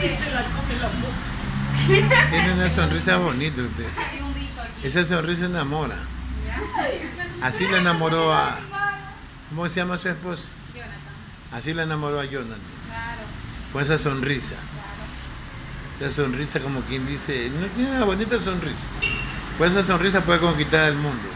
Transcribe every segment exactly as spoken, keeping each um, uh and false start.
Tiene una sonrisa bonita usted. Esa sonrisa enamora. Así le enamoró a... ¿Cómo se llama su esposa? Jonathan. Así le enamoró a Jonathan. Claro. Con esa sonrisa. Claro. Esa sonrisa como quien dice, no tiene una bonita sonrisa. Con esa sonrisa puede conquistar el mundo.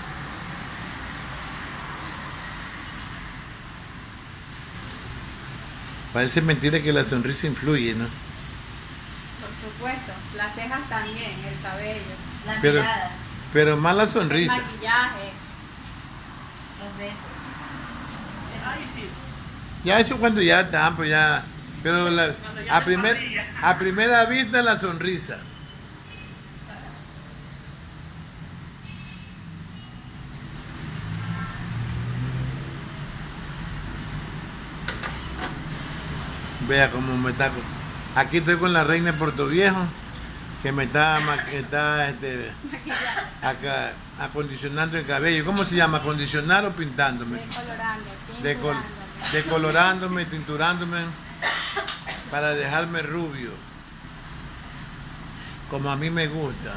Parece mentira que la sonrisa influye, ¿no? Por supuesto. Las cejas también, el cabello, las Pero, miradas, pero más la el sonrisa. maquillaje, los besos. Ya eso cuando ya están, pues ya. Pero la, a, primer, a primera vista la sonrisa. Vea cómo me está. Aquí estoy con la reina de Puerto Viejo, que me está, está este, acá, acondicionando el cabello. ¿Cómo se llama? ¿Acondicionar o pintándome? Decolorando, Decol, tinturándome. decolorándome, tinturándome para dejarme rubio, como a mí me gusta.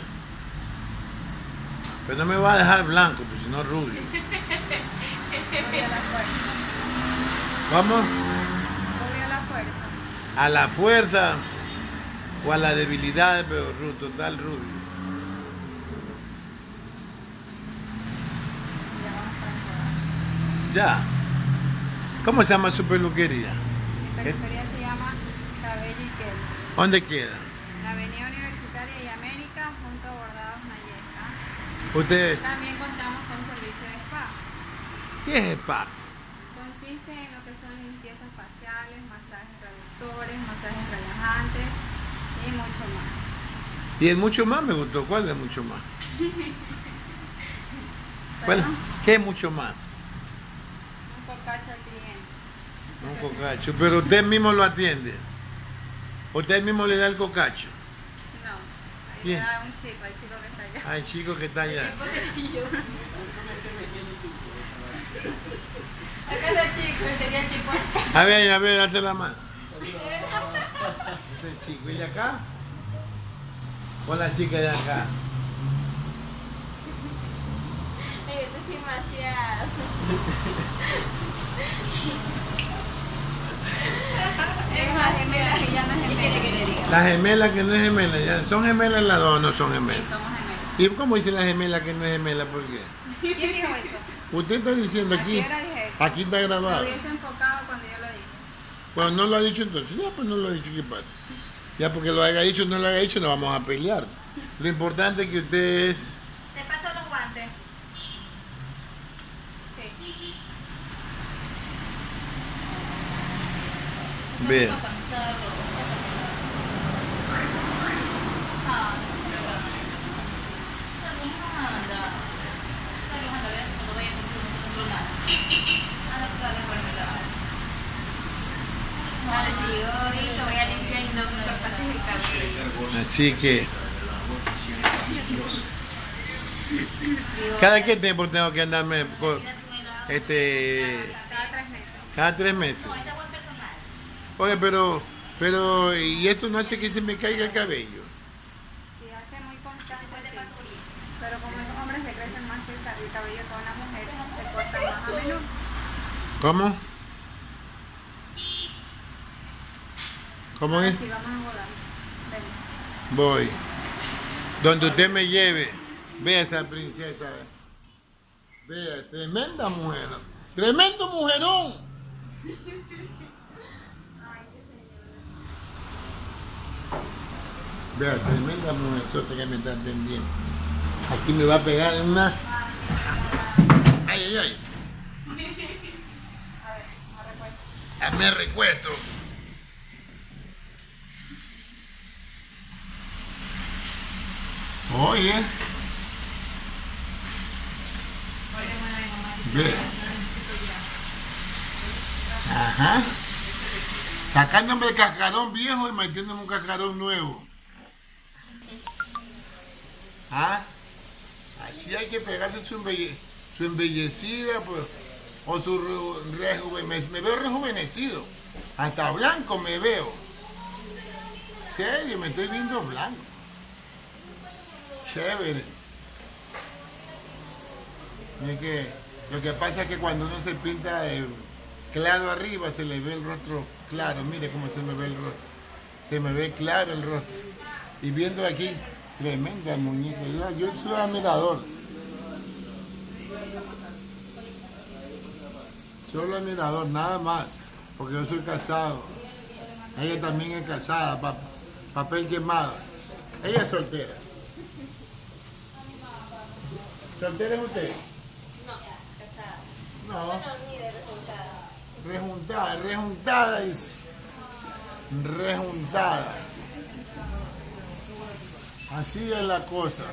Pero no me va a dejar blanco, pues sino rubio. Voy a la fuerza. ¿Cómo? Voy a la fuerza. A la fuerza o a la debilidad, pero ru- total rubio. Ya vamos para afuera. Ya. ¿Cómo se llama su peluquería? Mi peluquería se llama Cabello y Quel. ¿Dónde queda? En la Avenida Universitaria y América, junto a Bordados Nayesca. Usted, También contamos con servicio de spa. ¿qué es spa? Consiste en lo que son limpiezas faciales, masajes reductores, masajes relajantes y mucho más. Y el mucho más me gustó. ¿Cuál es mucho más? ¿Cuál? Bueno, ¿Qué es mucho más? un cocacho al cliente. Un cocacho. Pero usted mismo lo atiende. Usted mismo le da el cocacho. No, ahí ¿Quién? le da un chico, al chico que está allá. Al chico que está allá. Acá está el chico, él tenía chico. A ver, a ver, hace la mano. Ese chico, ¿y de acá? ¿O la chica de acá? Esto es demasiado. Es más gemela que ya no es gemela. La gemela que no es gemela, ya. ¿Son gemelas las dos o no son Sí, gemelas? somos gemelos. ¿Y cómo dice la gemela que no es gemela? ¿Por qué? ¿Quién dijo eso? Usted está diciendo ¿A aquí, qué hora dije eso? aquí está Lo grabado. hubiese enfocado cuando yo lo dije. Pues no lo ha dicho entonces, ya pues no lo ha dicho, ¿qué pasa? Ya porque lo haya dicho o no lo haya dicho, no vamos a pelear. Lo importante es que usted es... ¿Te paso los guantes? Sí. Vea. Vale, sí, yo ahorita voy a limpiar y no me cortaste el cabello. Así que... ¿Cada qué tiempo tengo que andarme co- este, Cada tres meses. cada tres meses? Oye, pero, pero, ¿y esto no hace que se me caiga el cabello? Si hace muy constante, sí. Pero como los hombres le crecen más el el cabello que a una mujer, se corta más a menudo. ¿Cómo? ¿Cómo Ahora es? sí, vamos a volar. Ven. Voy. Donde usted me lleve. Vea esa princesa. Vea, tremenda mujer. ¡Tremendo mujerón! Vea, tremenda mujer que me está atendiendo. Aquí me va a pegar en una... ¡Ay, ay, ay! A ver, me recuerdo. Ah, me recuesto. Oye. Ve. Ajá. Sacándome el cascarón viejo y metiéndome un cascarón nuevo. ¿Ah? Así hay que pegarse su, embelle su embellecida, pues, o su rejuvenecido. Me, me veo rejuvenecido. Hasta blanco me veo. serio, me estoy viendo blanco. Chévere. Es que lo que pasa es que cuando uno se pinta de claro arriba se le ve el rostro claro. Mire cómo se me ve el rostro. Se me ve claro el rostro. Y viendo aquí, tremenda muñeca. Yo, yo soy admirador. Solo admirador, nada más. Porque yo soy casado. Ella también es casada, pa, papel quemado. Ella es soltera. ¿Soltera es usted? No, casada. No. Bueno, ni de resultado. Rejuntada, rejuntada dice. Rejuntada. Así es la cosa.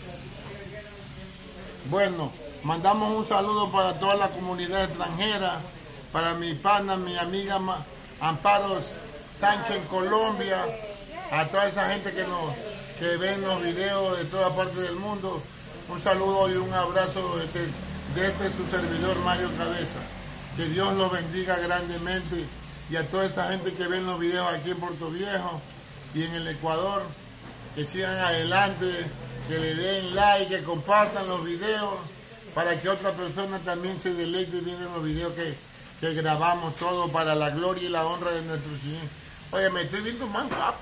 Bueno, mandamos un saludo para toda la comunidad extranjera, para mi pana, mi amiga Amparo Sánchez en Colombia, a toda esa gente que nos que ven los videos de toda parte del mundo. Un saludo y un abrazo de este, de este su servidor Mario Cabeza. Que Dios los bendiga grandemente, y a toda esa gente que ven los videos aquí en Puerto Viejo y en el Ecuador, que sigan adelante, que le den like, que compartan los videos para que otra persona también se deleite viendo los videos que, que grabamos, todo para la gloria y la honra de nuestro Señor. Oye, me estoy viendo más guapo.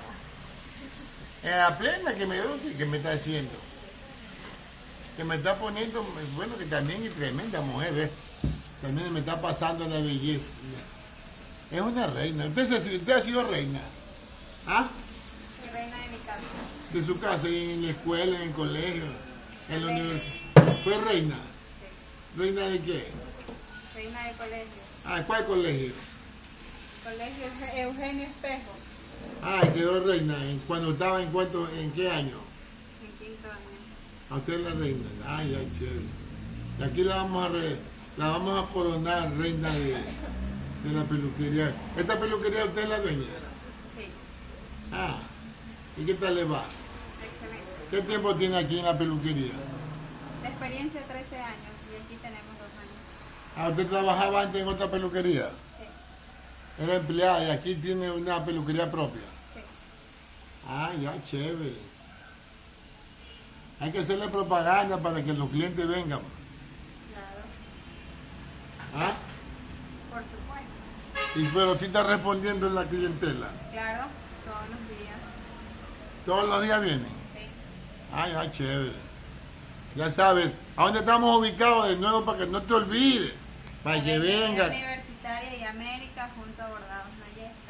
En la plena que me veo, que me está haciendo. Que me está poniendo, bueno, que también es tremenda mujer, ¿ves? También me está pasando la belleza. Es una reina. ¿Usted, se, usted ha sido reina? ¿Ah? Soy reina de mi casa. De su casa, en la escuela, en el colegio, en la universidad. ¿Fue reina? Sí. ¿Reina de qué? Reina de colegio. Ah, ¿cuál colegio? Colegio Eugenio Espejo. Ah, quedó reina. ¿Cuando estaba en cuánto, en qué año? En quinto año. A usted es la reina. Ay, ay, chévere. Y aquí la vamos a, re, la vamos a coronar reina de, de la peluquería. ¿Esta peluquería usted es la dueña? Sí. Ah, ¿y qué tal le va? Excelente. ¿Qué tiempo tiene aquí en la peluquería? La experiencia trece años y aquí tenemos dos años. Ah, ¿usted trabajaba antes en otra peluquería? Sí. Era empleada y aquí tiene una peluquería propia. Sí. Ah, ya, chévere. Hay que hacerle propaganda para que los clientes vengan. Claro. ¿Ah? Por supuesto. Y pero sí está respondiendo en la clientela. Claro, todos los días. ¿Todos los días vienen? Sí. Ah, ya, chévere. Ya sabes, ¿a dónde estamos ubicados de nuevo para que no te olvides? Para que venga. Universitaria y América junto a Bordados Nayesca.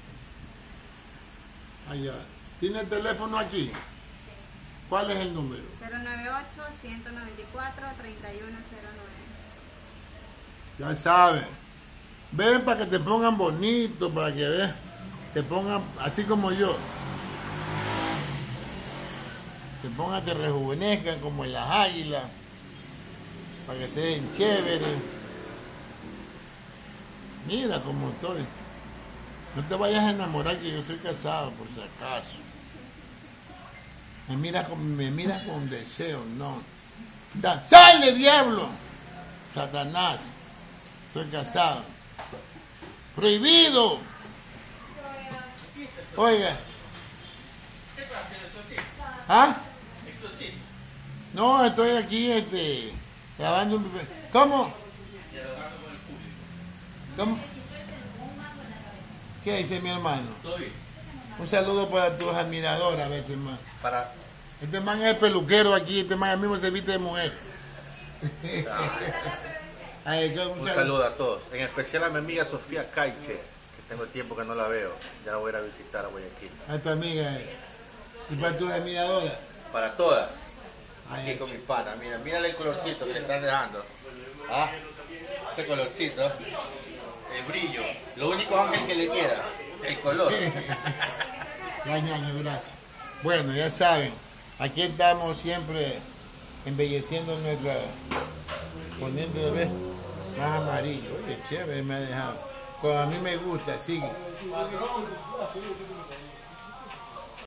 Allá. ¿Tiene el teléfono aquí? Sí. ¿Cuál es el número? cero nueve ocho, ciento noventa y cuatro, treinta y uno cero nueve. Ya sabes. Ven para que te pongan bonito, para que veas. Te pongan así como yo. Te pongan, te rejuvenezcan como en las águilas. Para que estén chéveres. Mira cómo estoy. No te vayas a enamorar que yo soy casado, por si acaso. Me mira con, me mira con deseo, no. ¡Sa- ¡Sale, diablo! Satanás. Soy casado. ¡Prohibido! Oiga. ¿Ah? No, estoy aquí, este, grabando un... ¿Cómo? ¿Cómo? ¿Qué dice mi hermano? Un saludo para tus admiradoras a veces más. Para... Este man es peluquero aquí, este man mismo se viste de mujer. Ay, Un saludo a todos, en especial a mi amiga Sofía Caiche, que tengo tiempo que no la veo, ya la voy a ir a visitar a Guayaquil. A tu amiga. eh. Y para tus admiradoras. Para todas, Ay, aquí ay, con mi pana, mira, mírale el colorcito que le están dejando. ¿Ah? Este colorcito, el brillo, lo único ángel que le queda, el color. Ya, ñaño, gracias. Bueno, ya saben, aquí estamos siempre embelleciendo nuestra, poniendo de vez más amarillo. Oye, chévere me ha dejado. Como a mí me gusta, sigue.